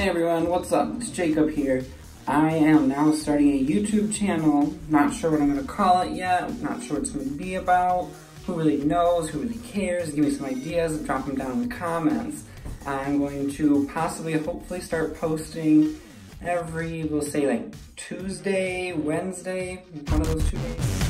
Hey everyone, what's up? It's Jacob here. I am now starting a YouTube channel. Not sure what I'm going to call it yet. Not sure what it's going to be about. Who really knows? Who really cares? Give me some ideas. Drop them down in the comments. I'm going to hopefully start posting every, we'll say like Tuesday, Wednesday, one of those 2 days.